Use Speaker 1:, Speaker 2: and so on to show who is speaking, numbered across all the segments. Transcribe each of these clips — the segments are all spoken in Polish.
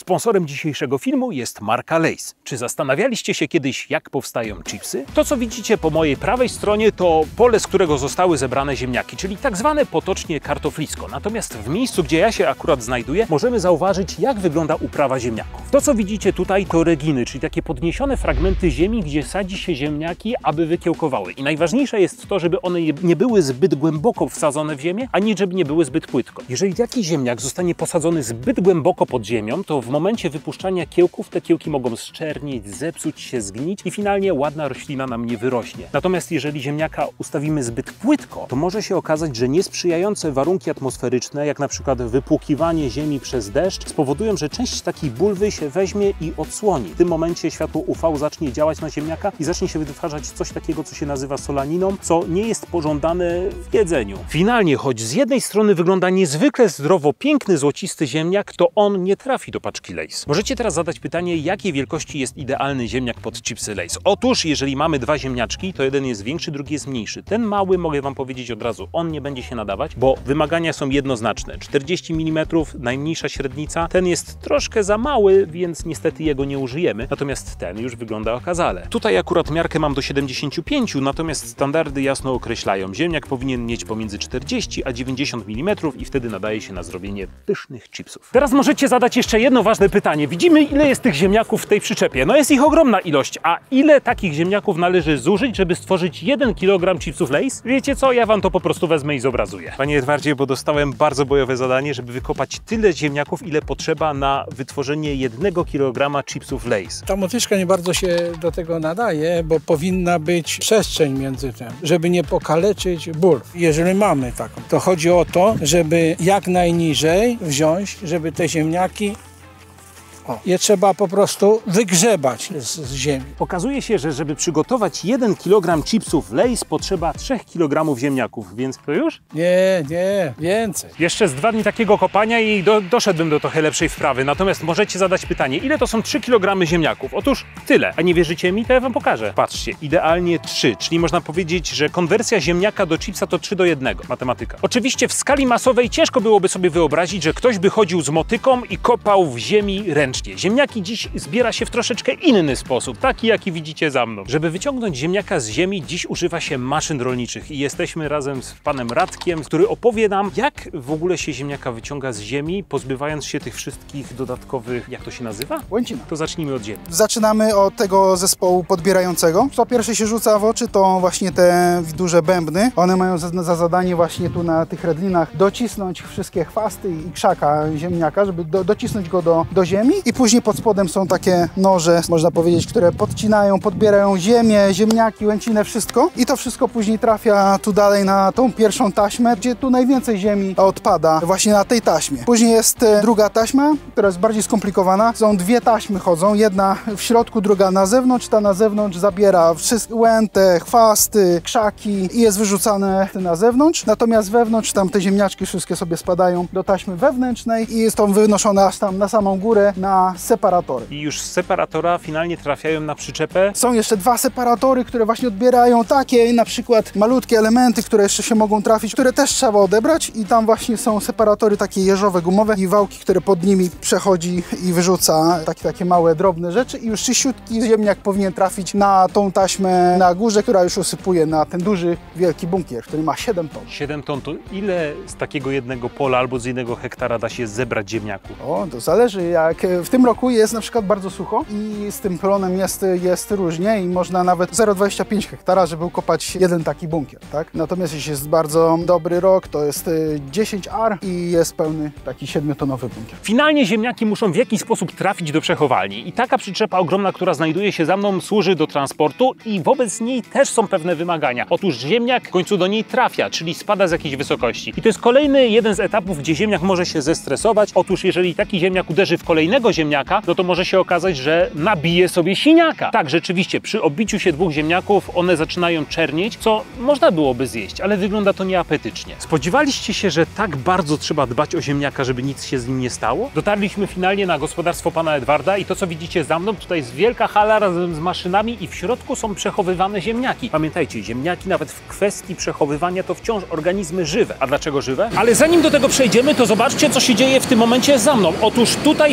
Speaker 1: Sponsorem dzisiejszego filmu jest marka Lay's. Czy zastanawialiście się kiedyś, jak powstają chipsy? To, co widzicie po mojej prawej stronie, to pole, z którego zostały zebrane ziemniaki, czyli tak zwane potocznie kartoflisko. Natomiast w miejscu, gdzie ja się akurat znajduję, możemy zauważyć, jak wygląda uprawa ziemniaków. To, co widzicie tutaj, to reginy, czyli takie podniesione fragmenty ziemi, gdzie sadzi się ziemniaki, aby wykiełkowały. I najważniejsze jest to, żeby one nie były zbyt głęboko wsadzone w ziemię, ani żeby nie były zbyt płytko. Jeżeli jakiś ziemniak zostanie posadzony zbyt głęboko pod ziemią, to w momencie wypuszczania kiełków te kiełki mogą zczernieć, zepsuć się, zgnić i finalnie ładna roślina nam nie wyrośnie. Natomiast jeżeli ziemniaka ustawimy zbyt płytko, to może się okazać, że niesprzyjające warunki atmosferyczne, jak na przykład wypłukiwanie ziemi przez deszcz, spowodują, że część takiej bulwy się weźmie i odsłoni. W tym momencie światło UV zacznie działać na ziemniaka i zacznie się wytwarzać coś takiego, co się nazywa solaniną, co nie jest pożądane w jedzeniu. Finalnie, choć z jednej strony wygląda niezwykle zdrowo, piękny, złocisty ziemniak, to on nie trafi do paczki Lay's. Możecie teraz zadać pytanie, jakiej wielkości jest idealny ziemniak pod chipsy Lay's. Otóż, jeżeli mamy dwa ziemniaczki, to jeden jest większy, drugi jest mniejszy. Ten mały, mogę Wam powiedzieć od razu, on nie będzie się nadawać, bo wymagania są jednoznaczne. 40 mm, najmniejsza średnica. Ten jest troszkę za mały, więc niestety jego nie użyjemy. Natomiast ten już wygląda okazale. Tutaj akurat miarkę mam do 75, natomiast standardy jasno określają. Ziemniak powinien mieć pomiędzy 40 a 90 mm i wtedy nadaje się na zrobienie pysznych chipsów. Teraz możecie zadać jeszcze jedno ważne pytanie. Widzimy, ile jest tych ziemniaków w tej przyczepie. No jest ich ogromna ilość, a ile takich ziemniaków należy zużyć, żeby stworzyć 1 kg chipsów Lay's? Wiecie co? Ja Wam to po prostu wezmę i zobrazuję. Panie Edwardzie, bo dostałem bardzo bojowe zadanie, żeby wykopać tyle ziemniaków, ile potrzeba na wytworzenie 1 kg chipsów Lay's.
Speaker 2: Ta motyczka nie bardzo się do tego nadaje, bo powinna być przestrzeń między tym, żeby nie pokaleczyć bulw. Jeżeli mamy taką, to chodzi o to, żeby jak najniżej wziąć, żeby te ziemniaki je trzeba po prostu wygrzebać z ziemi.
Speaker 1: Okazuje się, że żeby przygotować 1 kg chipsów Lay's potrzeba 3 kg ziemniaków, więc to już?
Speaker 2: Nie, więcej.
Speaker 1: Jeszcze z 2 dni takiego kopania i doszedłbym do trochę lepszej wprawy. Natomiast możecie zadać pytanie, ile to są 3 kg ziemniaków? Otóż tyle. A nie wierzycie mi? To ja Wam pokażę. Patrzcie, idealnie 3, czyli można powiedzieć, że konwersja ziemniaka do chipsa to 3 do 1. Matematyka. Oczywiście w skali masowej ciężko byłoby sobie wyobrazić, że ktoś by chodził z motyką i kopał w ziemi ręcznie. Ziemniaki dziś zbiera się w troszeczkę inny sposób, taki jaki widzicie za mną. Żeby wyciągnąć ziemniaka z ziemi, dziś używa się maszyn rolniczych i jesteśmy razem z panem Radkiem, który opowie nam, jak w ogóle się ziemniaka wyciąga z ziemi, pozbywając się tych wszystkich dodatkowych, jak to się nazywa?
Speaker 3: Łęcina.
Speaker 1: To zacznijmy od ziemi.
Speaker 3: Zaczynamy od tego zespołu podbierającego. Co pierwsze się rzuca w oczy, to właśnie te duże bębny. One mają za zadanie właśnie tu na tych redlinach docisnąć wszystkie chwasty i krzaka ziemniaka, żeby docisnąć go do ziemi. I później pod spodem są takie noże, można powiedzieć, które podcinają, podbierają ziemię, ziemniaki, łęcinę, wszystko. I to wszystko później trafia tu dalej na tą pierwszą taśmę, gdzie tu najwięcej ziemi odpada właśnie na tej taśmie. Później jest druga taśma, która jest bardziej skomplikowana. Są dwie taśmy chodzą, jedna w środku, druga na zewnątrz. Ta na zewnątrz zabiera wszystkie łęte, chwasty, krzaki i jest wyrzucane na zewnątrz. Natomiast wewnątrz tam te ziemniaczki wszystkie sobie spadają do taśmy wewnętrznej i jest to wynoszone aż tam na samą górę na separatory.
Speaker 1: I już z separatora finalnie trafiają na przyczepę.
Speaker 3: Są jeszcze dwa separatory, które właśnie odbierają takie na przykład malutkie elementy, które jeszcze się mogą trafić, które też trzeba odebrać i tam właśnie są separatory takie jeżowe, gumowe i wałki, które pod nimi przechodzi i wyrzuca takie małe, drobne rzeczy i już czyściutki ziemniak powinien trafić na tą taśmę na górze, która już usypuje na ten duży, wielki bunkier, który ma 7 ton.
Speaker 1: 7 ton to ile z takiego jednego pola albo z jednego hektara da się zebrać ziemniaków?
Speaker 3: O, to zależy. Jak w tym roku jest na przykład bardzo sucho i z tym plonem jest różnie i można nawet 0,25 hektara, żeby ukopać jeden taki bunkier, tak? Natomiast jeśli jest bardzo dobry rok, to jest 10 ar i jest pełny taki 7-tonowy bunkier.
Speaker 1: Finalnie ziemniaki muszą w jakiś sposób trafić do przechowalni i taka przyczepa ogromna, która znajduje się za mną, służy do transportu i wobec niej też są pewne wymagania. Otóż ziemniak w końcu do niej trafia, czyli spada z jakiejś wysokości. I to jest kolejny jeden z etapów, gdzie ziemniak może się zestresować. Otóż jeżeli taki ziemniak uderzy w kolejnego ziemniaka, no to może się okazać, że nabije sobie siniaka. Tak, rzeczywiście, przy obiciu się dwóch ziemniaków one zaczynają czernieć, co można byłoby zjeść, ale wygląda to nieapetycznie. Spodziewaliście się, że tak bardzo trzeba dbać o ziemniaka, żeby nic się z nim nie stało? Dotarliśmy finalnie na gospodarstwo pana Edwarda i to, co widzicie za mną, tutaj jest wielka hala razem z maszynami i w środku są przechowywane ziemniaki. Pamiętajcie, ziemniaki nawet w kwestii przechowywania to wciąż organizmy żywe. A dlaczego żywe? Ale zanim do tego przejdziemy, to zobaczcie, co się dzieje w tym momencie za mną. Otóż tutaj wstępnie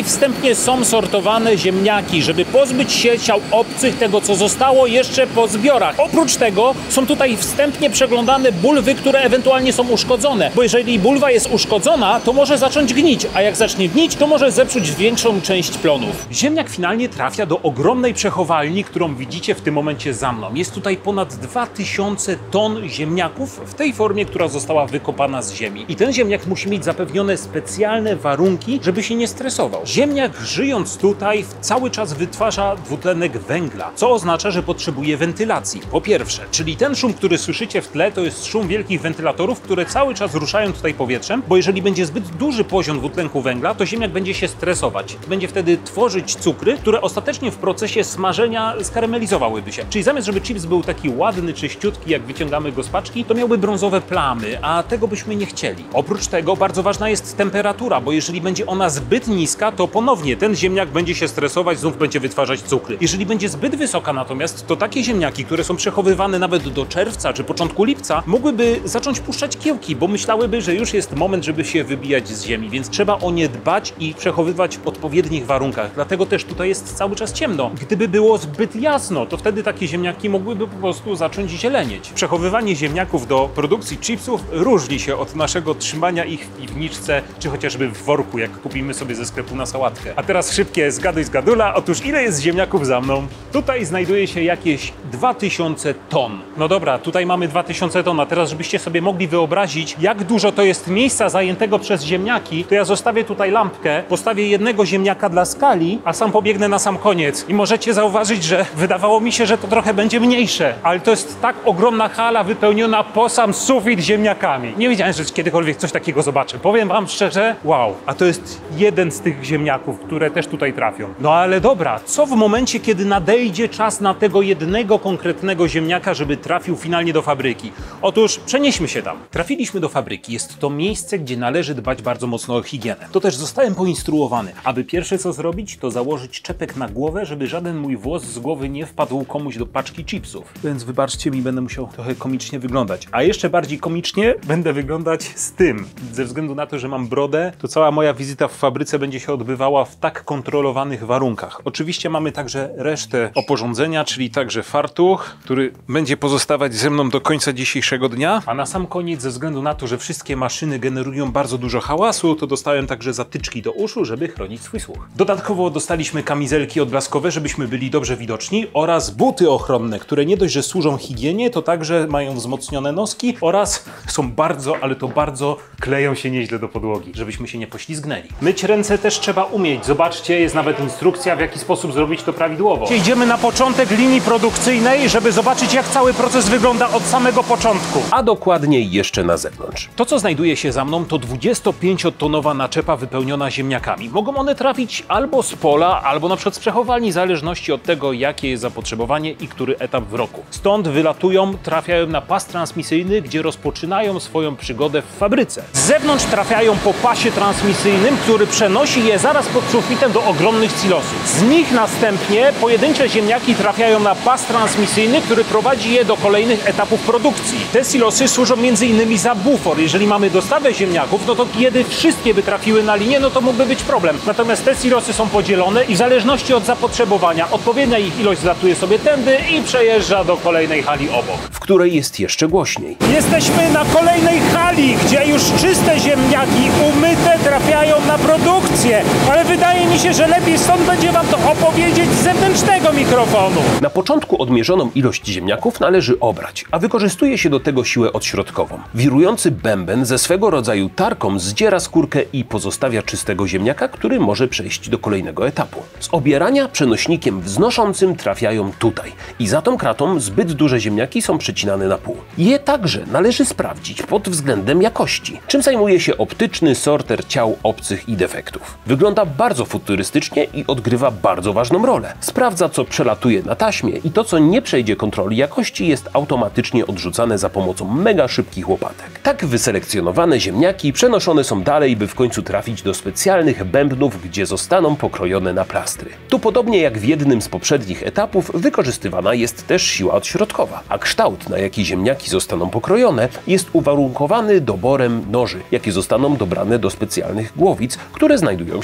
Speaker 1: specjalnie są sortowane ziemniaki, żeby pozbyć się ciał obcych, tego co zostało jeszcze po zbiorach. Oprócz tego są tutaj wstępnie przeglądane bulwy, które ewentualnie są uszkodzone, bo jeżeli bulwa jest uszkodzona, to może zacząć gnić, a jak zacznie gnić, to może zepsuć większą część plonów. Ziemniak finalnie trafia do ogromnej przechowalni, którą widzicie w tym momencie za mną. Jest tutaj ponad 2000 ton ziemniaków w tej formie, która została wykopana z ziemi. I ten ziemniak musi mieć zapewnione specjalne warunki, żeby się nie stresował. Ziemniak, żyjąc tutaj, cały czas wytwarza dwutlenek węgla, co oznacza, że potrzebuje wentylacji. Po pierwsze, czyli ten szum, który słyszycie w tle, to jest szum wielkich wentylatorów, które cały czas ruszają tutaj powietrzem, bo jeżeli będzie zbyt duży poziom dwutlenku węgla, to ziemniak będzie się stresować. Będzie wtedy tworzyć cukry, które ostatecznie w procesie smażenia skarmelizowałyby się. Czyli zamiast, żeby chips był taki ładny, czyściutki, jak wyciągamy go z paczki, to miałby brązowe plamy, a tego byśmy nie chcieli. Oprócz tego bardzo ważna jest temperatura, bo jeżeli będzie ona zbyt niska, to ponownie ten ziemniak będzie się stresować, znów będzie wytwarzać cukry. Jeżeli będzie zbyt wysoka natomiast, to takie ziemniaki, które są przechowywane nawet do czerwca czy początku lipca, mogłyby zacząć puszczać kiełki, bo myślałyby, że już jest moment, żeby się wybijać z ziemi, więc trzeba o nie dbać i przechowywać w odpowiednich warunkach. Dlatego też tutaj jest cały czas ciemno. Gdyby było zbyt jasno, to wtedy takie ziemniaki mogłyby po prostu zacząć zielenieć. Przechowywanie ziemniaków do produkcji chipsów różni się od naszego trzymania ich w piwniczce, czy chociażby w worku, jak kupimy sobie ze sklepu na sałatkę. A teraz szybkie zgaduj z gadula. Otóż ile jest ziemniaków za mną? Tutaj znajduje się jakieś 2000 ton. No dobra, tutaj mamy 2000 ton, a teraz żebyście sobie mogli wyobrazić, jak dużo to jest miejsca zajętego przez ziemniaki, to ja zostawię tutaj lampkę, postawię jednego ziemniaka dla skali, a sam pobiegnę na sam koniec. I możecie zauważyć, że wydawało mi się, że to trochę będzie mniejsze, ale to jest tak ogromna hala wypełniona po sam sufit ziemniakami. Nie wiedziałem, że kiedykolwiek coś takiego zobaczę. Powiem wam szczerze, wow. A to jest jeden z tych ziemniaków, które też tutaj trafią. No ale dobra, co w momencie, kiedy nadejdzie czas na tego jednego konkretnego ziemniaka, żeby trafił finalnie do fabryki? Otóż przenieśmy się tam. Trafiliśmy do fabryki. Jest to miejsce, gdzie należy dbać bardzo mocno o higienę. To też zostałem poinstruowany, aby pierwsze co zrobić, to założyć czepek na głowę, żeby żaden mój włos z głowy nie wpadł komuś do paczki chipsów. Więc wybaczcie mi, będę musiał trochę komicznie wyglądać. A jeszcze bardziej komicznie będę wyglądać z tym. Ze względu na to, że mam brodę, to cała moja wizyta w fabryce będzie się odbywała w tak kontrolowanych warunkach. Oczywiście mamy także resztę oporządzenia, czyli także fartuch, który będzie pozostawać ze mną do końca dzisiejszego dnia. A na sam koniec, ze względu na to, że wszystkie maszyny generują bardzo dużo hałasu, to dostałem także zatyczki do uszu, żeby chronić swój słuch. Dodatkowo dostaliśmy kamizelki odblaskowe, żebyśmy byli dobrze widoczni, oraz buty ochronne, które nie dość, że służą higienie, to także mają wzmocnione noski oraz są bardzo, ale to bardzo kleją się nieźle do podłogi, żebyśmy się nie poślizgnęli. Myć ręce też trzeba umieć. Zobaczcie, jest nawet instrukcja, w jaki sposób zrobić to prawidłowo. Idziemy na początek linii produkcyjnej, żeby zobaczyć, jak cały proces wygląda od samego początku.
Speaker 4: A dokładniej jeszcze na zewnątrz.
Speaker 1: To, co znajduje się za mną, to 25-tonowa naczepa wypełniona ziemniakami. Mogą one trafić albo z pola, albo na przykład z przechowalni, w zależności od tego, jakie jest zapotrzebowanie i który etap w roku. Stąd wylatują, trafiają na pas transmisyjny, gdzie rozpoczynają swoją przygodę w fabryce. Z zewnątrz trafiają po pasie transmisyjnym, który przenosi je zaraz pod sufitem do ogromnych silosów. Z nich następnie pojedyncze ziemniaki trafiają na pas transmisyjny, który prowadzi je do kolejnych etapów produkcji. Te silosy służą m.in. za bufor. Jeżeli mamy dostawę ziemniaków, no to kiedy wszystkie by trafiły na linię, no to mógłby być problem. Natomiast te silosy są podzielone i w zależności od zapotrzebowania odpowiednia ich ilość zlatuje sobie tędy i przejeżdża do kolejnej hali obok,
Speaker 4: w której jest jeszcze głośniej.
Speaker 1: Jesteśmy na kolejnej hali, gdzie już czyste ziemniaki umyte trafiają na produkcję, ale wydaje mi się, że lepiej stąd będzie wam to opowiedzieć z zewnętrznego mikrofonu.
Speaker 4: Na początku odmierzoną ilość ziemniaków należy obrać, a wykorzystuje się do tego siłę odśrodkową. Wirujący bęben ze swego rodzaju tarką zdziera skórkę i pozostawia czystego ziemniaka, który może przejść do kolejnego etapu. Z obierania przenośnikiem wznoszącym trafiają tutaj i za tą kratą zbyt duże ziemniaki są przecinane na pół. Je także należy sprawdzić pod względem jakości, czym zajmuje się optyczny sorter ciał obcych i defektów. Wygląda bardzo futurystycznie i odgrywa bardzo ważną rolę. Sprawdza, co przelatuje na taśmie i to, co nie przejdzie kontroli jakości, jest automatycznie odrzucane za pomocą mega szybkich łopatek. Tak wyselekcjonowane ziemniaki przenoszone są dalej, by w końcu trafić do specjalnych bębnów, gdzie zostaną pokrojone na plastry. Tu podobnie jak w jednym z poprzednich etapów wykorzystywana jest też siła odśrodkowa, a kształt, na jaki ziemniaki zostaną pokrojone, jest uwarunkowany doborem noży, jakie zostaną dobrane do specjalnych głowic, które znajdują się w bębnach.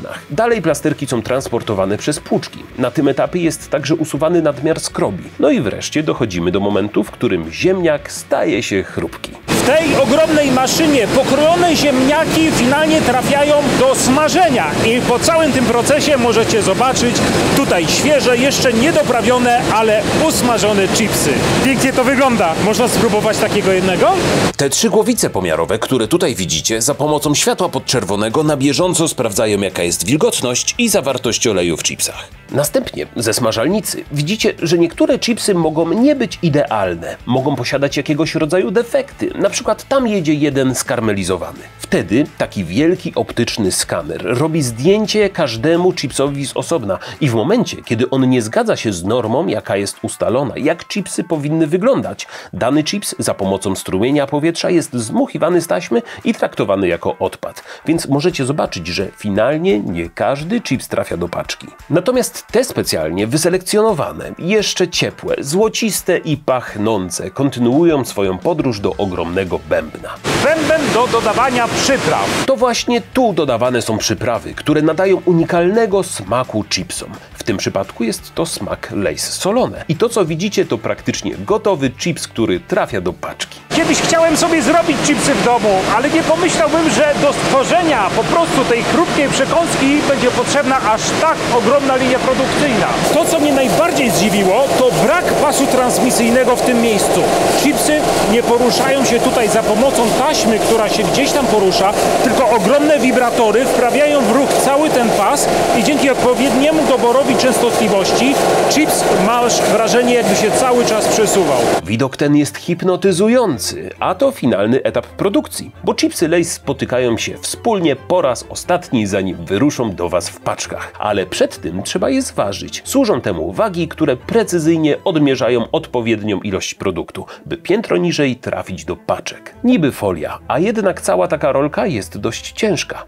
Speaker 4: bębnach. Dalej plasterki są transportowane przez płuczki. Na tym etapie jest także usuwany nadmiar skrobi. No i wreszcie dochodzimy do momentu, w którym ziemniak staje się chrupki.
Speaker 1: W tej ogromnej maszynie pokrojone ziemniaki finalnie trafiają do smażenia i po całym tym procesie możecie zobaczyć tutaj świeże, jeszcze niedoprawione, ale usmażone chipsy. Pięknie to wygląda. Można spróbować takiego jednego?
Speaker 4: Te 3 głowice pomiarowe, które tutaj widzicie, za pomocą światła podczerwonego na bieżąco sprawdzają, jaka jest wilgotność i zawartość oleju w chipsach. Następnie ze smażalnicy widzicie, że niektóre chipsy mogą nie być idealne, mogą posiadać jakiegoś rodzaju defekty, na przykład tam jedzie jeden skarmelizowany. Wtedy taki wielki optyczny skaner robi zdjęcie każdemu chipsowi z osobna i w momencie, kiedy on nie zgadza się z normą, jaka jest ustalona, jak chipsy powinny wyglądać, dany chips za pomocą strumienia powietrza jest zdmuchiwany z taśmy i traktowany jako odpad. Więc możecie zobaczyć, że finalnie nie każdy chips trafia do paczki. Natomiast te specjalnie wyselekcjonowane, jeszcze ciepłe, złociste i pachnące kontynuują swoją podróż do ogromnego bębna.
Speaker 1: Bęben do dodawania przypraw.
Speaker 4: To właśnie tu dodawane są przyprawy, które nadają unikalnego smaku chipsom. W tym przypadku jest to smak Lay's solone. I to, co widzicie, to praktycznie gotowy chips, który trafia do paczki.
Speaker 1: Kiedyś chciałem sobie zrobić chipsy w domu, ale nie pomyślałbym, że do stworzenia po prostu tej chrupkiej przekąski będzie potrzebna aż tak ogromna linia produkcyjna. To, co mnie najbardziej zdziwiło, to brak pasu transmisyjnego w tym miejscu. Chipsy nie poruszają się tutaj za pomocą taśmy, która się gdzieś tam porusza, tylko ogromne wibratory wprawiają w ruch cały ten pas i dzięki odpowiedniemu doborowi częstotliwości chips masz wrażenie, jakby się cały czas przesuwał.
Speaker 4: Widok ten jest hipnotyzujący, a to finalny etap produkcji, bo chipsy Lay's spotykają się wspólnie po raz ostatni, zanim wyruszą do Was w paczkach. Ale przed tym trzeba je zważyć. Służą temu wagi, które precyzyjnie odmierzają odpowiednią ilość produktu, by piętro niżej trafić do paczek. Niby folia, a jednak cała taka rolka jest dość ciężka.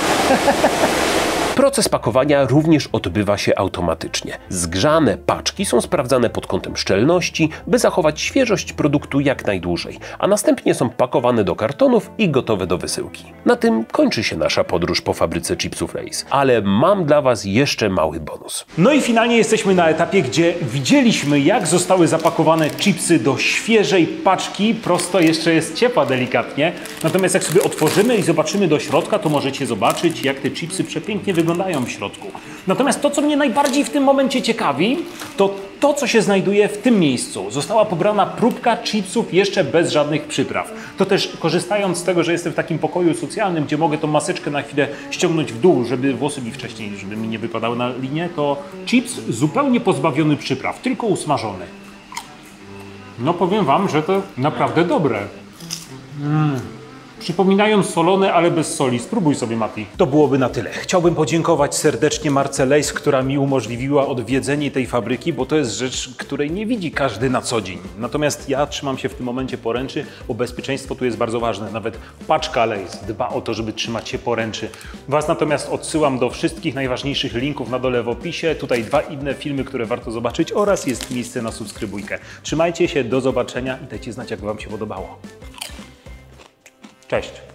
Speaker 4: Proces pakowania również odbywa się automatycznie. Zgrzane paczki są sprawdzane pod kątem szczelności, by zachować świeżość produktu jak najdłużej, a następnie są pakowane do kartonów i gotowe do wysyłki. Na tym kończy się nasza podróż po fabryce chipsów Lay's, ale mam dla Was jeszcze mały bonus.
Speaker 1: No i finalnie jesteśmy na etapie, gdzie widzieliśmy, jak zostały zapakowane chipsy do świeżej paczki. Prosto jeszcze jest ciepła delikatnie. Natomiast jak sobie otworzymy i zobaczymy do środka, to możecie zobaczyć, jak te chipsy przepięknie wyglądają w środku. Natomiast to, co mnie najbardziej w tym momencie ciekawi, to to, co się znajduje w tym miejscu. Została pobrana próbka chipsów jeszcze bez żadnych przypraw. To też korzystając z tego, że jestem w takim pokoju socjalnym, gdzie mogę tą maseczkę na chwilę ściągnąć w dół, żeby włosy mi wcześniej, żeby mi nie wypadały na linię, to chips zupełnie pozbawiony przypraw, tylko usmażony. No powiem Wam, że to naprawdę dobre. Przypominają solone, ale bez soli. Spróbuj sobie, Mati. To byłoby na tyle. Chciałbym podziękować serdecznie Marce Lay's, która mi umożliwiła odwiedzenie tej fabryki, bo to jest rzecz, której nie widzi każdy na co dzień. Natomiast ja trzymam się w tym momencie poręczy, bo bezpieczeństwo tu jest bardzo ważne. Nawet paczka Lay's dba o to, żeby trzymać się poręczy. Was natomiast odsyłam do wszystkich najważniejszych linków na dole w opisie. Tutaj 2 inne filmy, które warto zobaczyć oraz jest miejsce na subskrybujkę. Trzymajcie się, do zobaczenia i dajcie znać, jak Wam się podobało. Cześć!